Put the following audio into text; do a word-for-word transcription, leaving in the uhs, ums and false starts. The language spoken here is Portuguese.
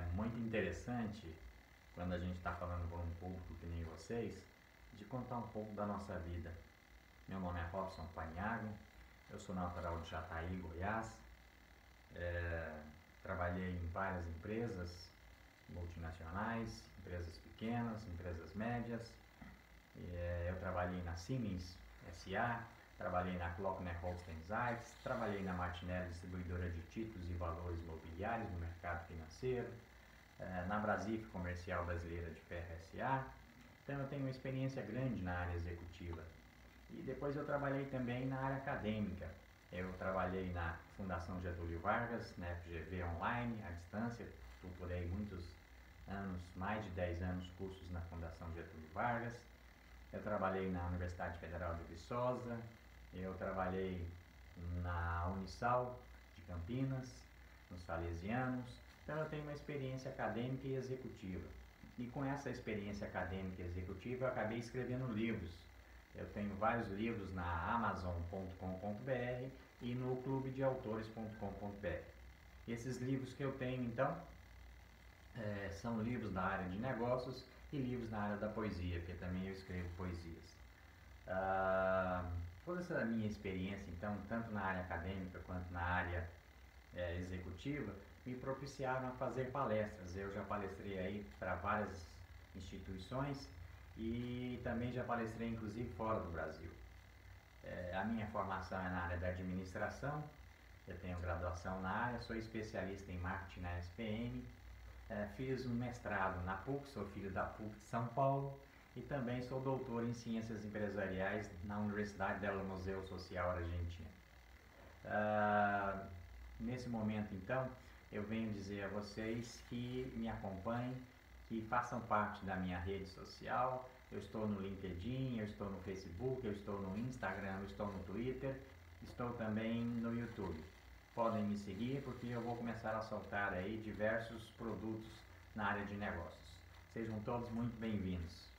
muito interessante quando a gente está falando com um público que nem vocês, de contar um pouco da nossa vida. Meu nome é Robson Paniago, eu sou natural de Jataí, Goiás. É, trabalhei em várias empresas multinacionais, empresas pequenas, empresas médias. É, eu trabalhei na Siemens S A, trabalhei na Klockner Holstein Zeiss, trabalhei na Martinelli, distribuidora de títulos e valores mobiliários no mercado financeiro, é, na Brasif Comercial Brasileira de Ferro S A. Então eu tenho uma experiência grande na área executiva. E depois eu trabalhei também na área acadêmica. Eu trabalhei na Fundação Getúlio Vargas, na F G V Online, à distância. Procurei muitos anos, mais de dez anos, cursos na Fundação Getúlio Vargas. Eu trabalhei na Universidade Federal de Viçosa. Eu trabalhei na Unisal de Campinas, nos Salesianos. Então eu tenho uma experiência acadêmica e executiva. E com essa experiência acadêmica e executiva eu acabei escrevendo livros. Eu tenho vários livros na amazon ponto com ponto br e no clube de autores ponto com ponto br. Esses livros que eu tenho, então, é, são livros da área de negócios e livros na área da poesia, porque também eu escrevo poesias. Ah, toda essa minha experiência, então, tanto na área acadêmica quanto na área é, executiva, me propiciaram a fazer palestras. Eu já palestrei aí para várias instituições e também já palestrei inclusive fora do Brasil. É, a minha formação é na área da administração, eu tenho graduação na área, sou especialista em marketing na S P M, é, fiz um mestrado na P U C, sou filho da P U C de São Paulo e também sou doutor em ciências empresariais na Universidade del Museu Social Argentina. Ah, nesse momento então, eu venho dizer a vocês que me acompanhem, que façam parte da minha rede social. Eu estou no LinkedIn, eu estou no Facebook, eu estou no Instagram, eu estou no Twitter, estou também no YouTube. Podem me seguir porque eu vou começar a soltar aí diversos produtos na área de negócios. Sejam todos muito bem-vindos.